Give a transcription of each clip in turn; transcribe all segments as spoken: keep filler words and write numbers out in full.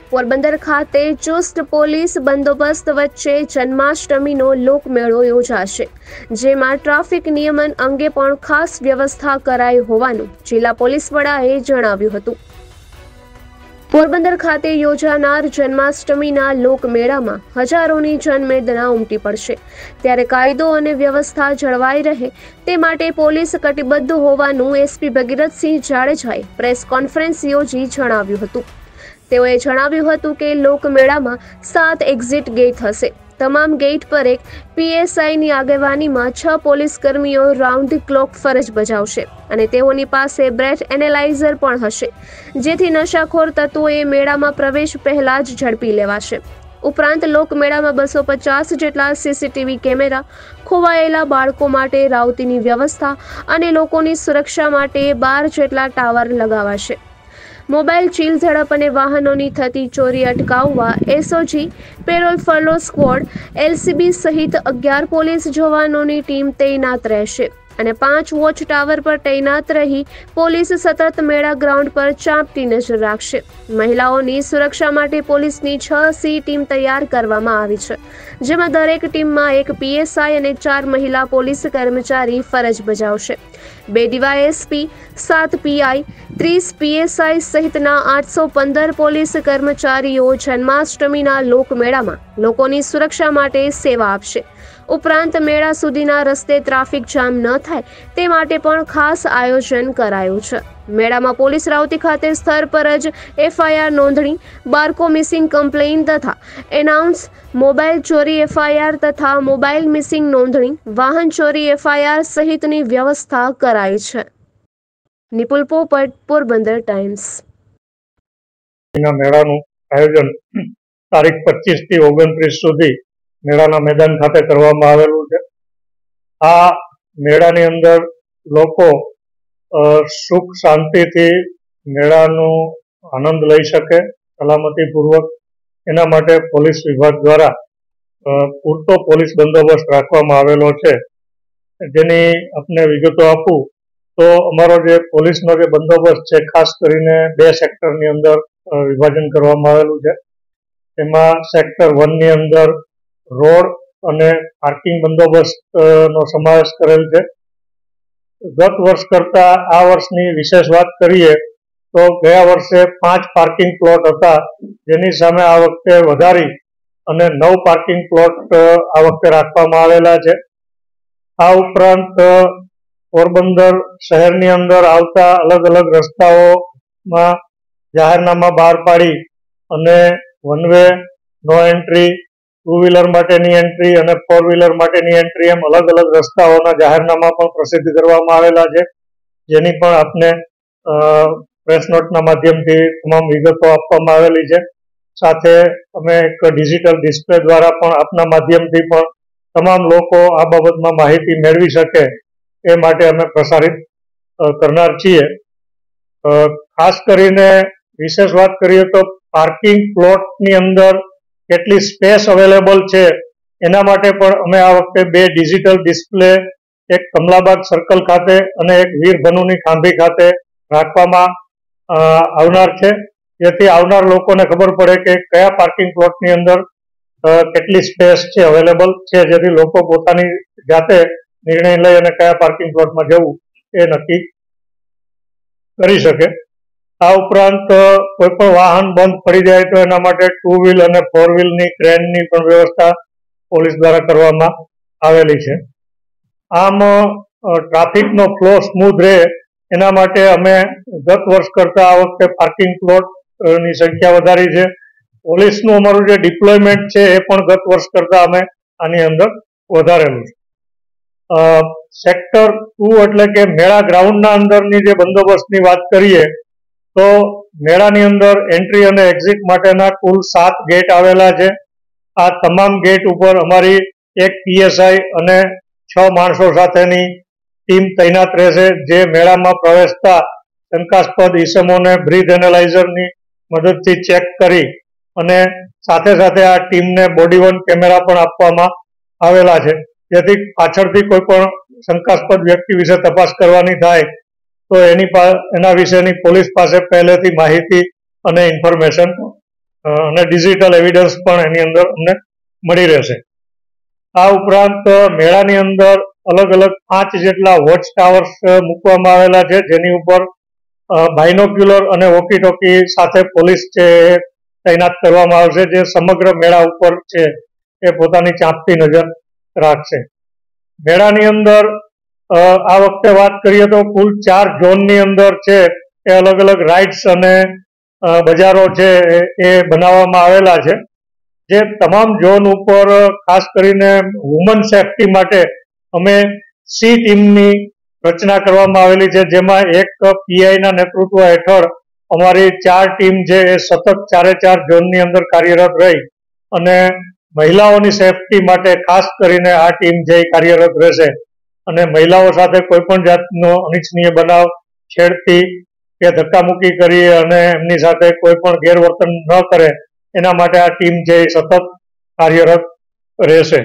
પોરબંદર ખાતે ચુસ્ત પોલીસ બંદોબસ્ત વચ્ચે જન્માષ્ટમીનો લોકમેળો યોજાશે, જેમાં ટ્રાફિક નિયમન અંગે પણ ખાસ વ્યવસ્થા કરાઈ હોવાનું જિલ્લા પોલીસ વડાએ જણાવ્યું હતું। પોરબંદર ખાતે યોજાનાર જન્માષ્ટમીના લોકમેળામાં હજારોની જનમેદના ઉમટી પડશે, ત્યારે કાયદો અને વ્યવસ્થા જળવાઈ રહે તે માટે પોલીસ કટિબદ્ધ હોવાનું એસપી ભગીરથસિંહ જાડેજાએ પ્રેસ કોન્ફરન્સ યોજી જણાવ્યું હતું। તેઓએ જણાવ્યું હતું કે લોકમેળામાં સાત એક્ઝિટ ગેટ હશે। તમામ ગેટ પર એક પીએસઆઈની આગેવાનીમાં છ પોલીસ કર્મીઓ રાઉન્ડ ક્લોક ફરજ બજાવશે અને તેઓની પાસે બ્રેથ એનાલાઇઝર પણ હશે, જેથી નશાખોર તત્વોએ મેળામાં પ્રવેશ પહેલા જ ઝડપી લેવાશે। ઉપરાંત લોકમેળામાં બસો પચાસ જેટલા સીસીટીવી કેમેરા, ખોવાયેલા બાળકો માટે રાઉતીની વ્યવસ્થા અને લોકોની સુરક્ષા માટે બાર જેટલા ટાવર લગાવાશે। મોબાઈલ ચીલ ઝડપ અને વાહનોની થતી ચોરી અટકાવવા SOG, parole furlough squad, LCB સહિત અગિયાર પોલીસ જવાનોની ટીમ તૈનાત રહેશે અને પાંચ વોચ ટાવર પર તૈનાત રહી પોલીસ સતત મેળા ગ્રાઉન્ડ પર ચાંપતી નજર રાખશે। મહિલાઓની સુરક્ષા માટે પોલીસની છ સી ટીમ તૈયાર કરવામાં આવી છે, જેમાં દરેક ટીમમાં એક પીએસઆઈ અને ચાર મહિલા પોલીસ કર્મચારી ફરજ બજાવશે। બે ડીવાયએસપી, સાત પીઆઈ, ત્રીસ પીએસઆઈ સહિતના આઠસો પંદર પોલીસ કર્મચારીઓ જન્માષ્ટમીના લોકમેળામાં લોકોની સુરક્ષા માટે સેવા આપશે। ઉપરાંત મેળા સુધીના રસ્તે ટ્રાફિક જામ ન થાય તે માટે પણ ખાસ આયોજન કરાયું છે। મેળામાં પોલીસ રાઉતી ખાતે સ્થળ પર જ એફઆઈઆર નોંધણી, બારકો મિસિંગ કમ્પ્લેઇન તથા એનાઉન્સ, મોબાઈલ ચોરી એફઆઈઆર તથા મોબાઈલ મિસિંગ નોંધણી, વાહન ચોરી એફઆઈઆર સહિતની વ્યવસ્થા કરાઈ છે। નિપુલ પોપટ, પોરબંદર ટાઈમ્સ। મેળાનું આયોજન તારીખ પચીસ થી ઓગણત્રીસ સુધી મેળાના મેદાન ખાતે કરવામાં આવેલું છે। આ મેળાની અંદર લોકો સુખ શાંતિથી મેળાનો આનંદ લઈ શકે સલામતીપૂર્વક, એના માટે પોલીસ વિભાગ દ્વારા પૂરતો પોલીસ બંદોબસ્ત રાખવામાં આવેલો છે। જેની આપને વિગતો આપું તો અમારો જે પોલીસનો જે બંદોબસ્ત છે ખાસ કરીને બે સેક્ટરની અંદર વિભાજન કરવામાં આવેલું છે। એમાં સેક્ટર વનની અંદર રોડ અને પાર્કિંગ બંદોબસ્ત નો સમાવેશ કરેલ છે। ગત વર્ષ કરતા આ વર્ષની વિશેષ વાત કરીએ તો ગયા વર્ષે પાંચ પાર્કિંગ પ્લોટ હતા, જેની સામે આ વખતે વધારી અને નવ પાર્કિંગ પ્લોટ આ વખતે રાખવામાં આવેલા છે। આ ઉપરાંત પોરબંદર શહેરની અંદર આવતા અલગ અલગ રસ્તાઓમાં જાહેરનામા બહાર પાડી અને one way, no entry, two wheeler માટેની એન્ટ્રી અને ફોર વ્હીલર માટેની એન્ટ્રી એમ અલગ અલગ રસ્તાઓના જાહેરનામા પણ પ્રસિદ્ધ કરવામાં આવેલા છે, જેની પણ આપને પ્રેસ નોટના માધ્યમથી તમામ વિગતો આપવામાં આવેલી છે। સાથે અમે એક ડિજિટલ ડિસ્પ્લે દ્વારા પણ આપના માધ્યમથી પણ તમામ લોકો આ બાબતમાં માહિતી મેળવી શકે એ માટે અમે પ્રસારિત કરનાર છીએ। ખાસ કરીને વિશેષ વાત કરીએ તો પાર્કિંગ પ્લોટની અંદર કેટલી સ્પેસ અવેલેબલ છે એના માટે પણ અમે આ વખતે બે ડિજિટલ ડિસ્પ્લે એક કમલાબાગ સર્કલ ખાતે અને એક વીરભનુની ખાંભી ખાતે રાખવામાં આવનાર છે, જેથી આવનાર લોકોને ખબર પડે કે કયા પાર્કિંગ પ્લોટની અંદર કેટલી સ્પેસ છે અવેલેબલ છે, જેથી લોકો પોતાની જાતે નિર્ણય લઈ અને કયા પાર્કિંગ પ્લોટમાં જવું એ નક્કી કરી શકે। આ ઉપરાંત કોઈ પણ વાહન બંધ પડી જાય તો એના માટે ટુ વ્હીલ અને ફોર વ્હીલની ક્રેનની પણ વ્યવસ્થા પોલીસ દ્વારા કરવામાં આવેલી છે। આમ ટ્રાફિકનો ફ્લો સ્મૂથ રહે એના માટે અમે ગત વર્ષ કરતા આ વખતે પાર્કિંગ પ્લોટની સંખ્યા વધારી છે। પોલીસનું અમારું જે ડિપ્લોયમેન્ટ છે એ પણ ગત વર્ષ કરતા અમે આની અંદર વધારેલું છે। સેક્ટર ટુ એટલે કે મેળા ગ્રાઉન્ડના અંદરની જે બંદોબસ્તની વાત કરીએ તો મેળાની અંદર એન્ટ્રી અને એક્ઝિટ માટેના કુલ સાત ગેટ આવેલા છે। આ તમામ ગેટ ઉપર અમારી એક પીએસઆઈ અને છ માણસો સાથેની ટીમ તૈનાત રહેશે, જે મેળામાં પ્રવેશતા શંકાસ્પદ ઈસમોને બ્રીથ એનાલાઇઝરની મદદથી ચેક કરી અને સાથે સાથે આ ટીમને બોડી વન કેમેરા પણ આપવામાં આવેલા છે, જેથી પાછળથી કોઈ પણ શંકાસ્પદ વ્યક્તિ વિશે તપાસ કરવાની થાય તો એની એના વિશેની પોલીસ પાસે પહેલેથી માહિતી અને ઇન્ફોર્મેશન અને ડિજિટલ એવિડન્સ પણ એની અંદર અમને મળી રહેશે. આ ઉપરાંત મેળાની અંદર અલગ અલગ પાંચ જેટલા વોચ ટાવર્સ મૂકવામાં આવેલા છે, જેની ઉપર બાયનોક્યુલર અને વોકી ટોકી સાથે પોલીસ છે તૈનાત કરવામાં આવશે, જે સમગ્ર મેળા ઉપર છે એ પોતાની ચાંપતી નજર રાખશે. મેળાની અંદર આ વખતે વાત કરીએ તો કુલ ચાર ઝોનની અંદર છે એ અલગ અલગ રાઇડ્સ અને બજારો છે એ બનાવવામાં આવેલા છે, જે તમામ ઝોન ઉપર ખાસ કરીને વુમન સેફટી માટે અમે સી ટીમની રચના કરવામાં આવેલી છે, જેમાં એક પીઆઈના નેતૃત્વ હેઠળ અમારી ચાર ટીમ છે એ સતત ચારે ચાર ઝોનની અંદર કાર્યરત રહી અને મહિલાઓની સેફટી માટે ખાસ કરીને આ ટીમ છે એ કાર્યરત રહેશે અને મહિલાઓ સાથે કોઈ પણ જાતનો અનિચ્છનીય બનાવ, છેડતી કે ધક્કામુક્કી કરી અને એમની સાથે કોઈ પણ ગેરવર્તન ન કરે એના માટે આ ટીમ છે એ સતત કાર્યરત રહેશે.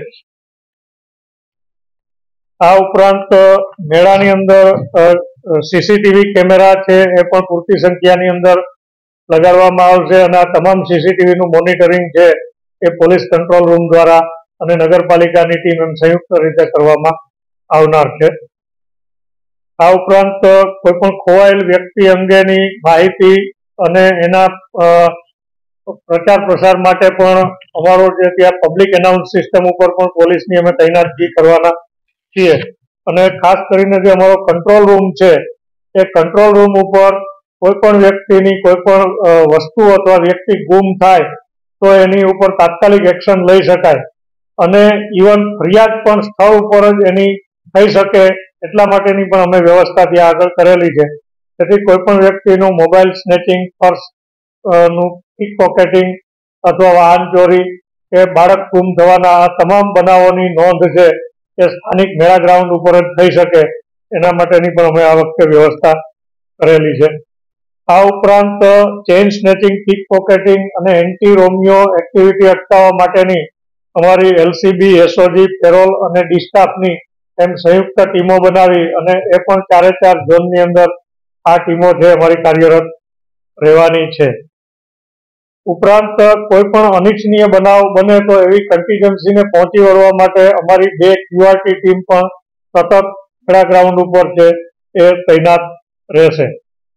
આ ઉપરાંત મેળાની અંદર સીસીટીવી કેમેરા છે એ પણ પૂરતી સંખ્યાની અંદર લગાડવામાં આવશે અને આ તમામ સીસીટીવીનું મોનિટરિંગ છે એ પોલીસ કંટ્રોલ રૂમ દ્વારા અને નગરપાલિકાની ટીમ એમ સંયુક્ત રીતે કરવામાં આવનાર છે. આ ઉપરાંત કોઈ પણ ખોવાયેલ વ્યક્તિ અંગેની માહિતી અને એના પ્રચાર પ્રસાર માટે પણ અમારો જે ત્યાં પબ્લિક એનાઉન્સ સિસ્ટમ ઉપર પણ પોલીસની અમે તૈનાતગી કરવાના છીએ અને ખાસ કરીને જે અમારો કંટ્રોલ રૂમ છે એ કંટ્રોલ રૂમ ઉપર કોઈ પણ વ્યક્તિની કોઈ પણ વસ્તુ અથવા વ્યક્તિ ગુમ થાય તો એની ઉપર તાત્કાલિક એક્શન લઈ શકાય અને ઇવન ફરિયાદ પણ સ્થળ ઉપર જ એની થઈ શકે એટલા માટેની પણ અમે વ્યવસ્થા ત્યાં આગળ કરેલી છે. તેથી કોઈ પણ વ્યક્તિનું મોબાઈલ સ્નેચિંગ, પર્સ નું પિક પોકેટિંગ અથવા વાહન ચોરી કે બાળક ગુમ થવાના આ તમામ બનાવોની નોંધ છે એ સ્થાનિક મેળા ગ્રાઉન્ડ ઉપર જ થઈ શકે એના માટેની પણ અમે આ વખતે વ્યવસ્થા કરેલી છે. આ ઉપરાંત ચેઇન સ્નેચિંગ, પિક પોકેટિંગ અને એન્ટી રોમિયો એક્ટિવિટી અટકાવવા માટેની અમારી એલસીબી, એસઓજી, પેરોલ અને ડી સ્ટાફની એમ સંયુક્ત ટીમો બનાવી અને એ પણ ચારે ચાર ઝોનની અંદર આ ટીમો છે અમારી કાર્યરત રહેવાની છે. ઉપરાંત કોઈ પણ અનિચ્છનીય બનાવ બને તો એવી કન્ટીજન્સીને પહોંચી વળવા માટે અમારી બે ક્યુઆરટી ટીમ પણ સતત મેળા ગ્રાઉન્ડ ઉપર છે એ તૈનાત રહેશે.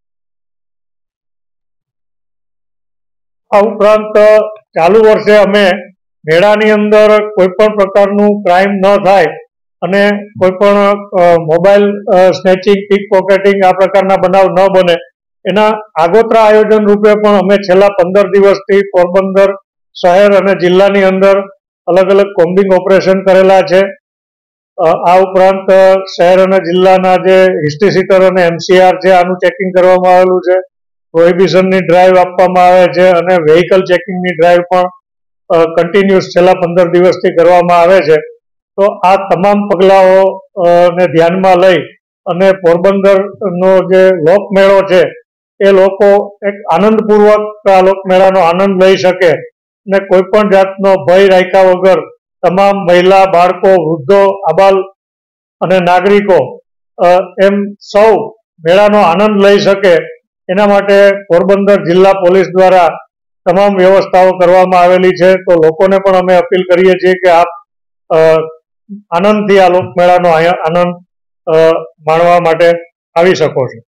આ ઉપરાંત ચાલુ વર્ષે અમે મેળાની અંદર કોઈ પણ પ્રકારનું ક્રાઇમ ન થાય અને કોઈ પણ મોબાઈલ સ્નેચિંગ, પિક પોકેટિંગ આ પ્રકારના બનાવ ન બને એના આગોતરા આયોજન રૂપે પણ અમે છેલ્લા પંદર દિવસથી પોરબંદર શહેર અને જિલ્લાની અંદર અલગ અલગ કોમ્બિંગ ઓપરેશન કરેલા છે. આ ઉપરાંત શહેર અને જિલ્લાના જે હિસ્ટ્રી સીટર અને એમસીઆર છે આનું ચેકિંગ કરવામાં આવેલું છે. પ્રોહિબિશનની ડ્રાઈવ આપવામાં આવે છે અને વેહિકલ ચેકિંગની ડ્રાઈવ પણ કન્ટિન્યુઅસ છેલ્લા પંદર દિવસથી કરવામાં આવે છે. તો આ તમામ પગલાઓ ને ધ્યાનમાં લઈ અને પોરબંદરનો જે લોકમેળો છે એ લોકો એક આનંદપૂર્વક આ લોકમેળાનો આનંદ લઈ શકે અને કોઈ પણ જાતનો ભય રાખ્યા વગર તમામ મહિલા, બાળકો, વૃદ્ધો, આબાલ અને નાગરિકો એમ સૌ મેળાનો આનંદ લઈ શકે એના માટે પોરબંદર જિલ્લા પોલીસ દ્વારા તમામ વ્યવસ્થાઓ કરવામાં આવેલી છે. તો લોકોને પણ અમે અપીલ કરીએ છીએ કે આપ આનંદથી આ લોકમેળાનો આનંદ માણવા માટે આવી શકો છો.